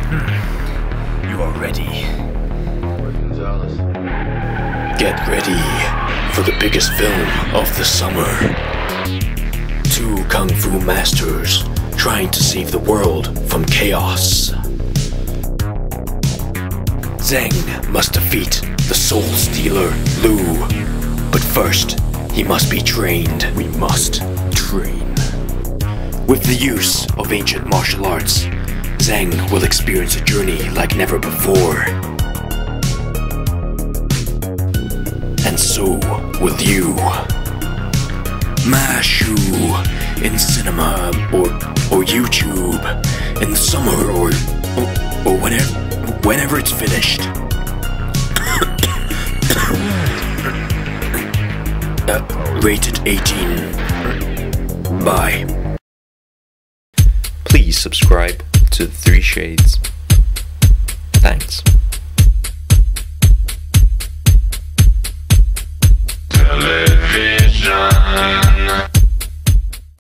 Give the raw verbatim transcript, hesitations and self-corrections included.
You are ready. Get ready for the biggest film of the summer. Two kung fu masters trying to save the world from chaos. Zhang must defeat the Soul Stealer, Lu. But first, he must be trained. We must train. With the use of ancient martial arts, Zhang will experience a journey like never before. And so will you. Mashu in cinema or or YouTube in the summer or or, or whenever whenever it's finished. uh, rated eighteen. Bye. Please subscribe to The three shades.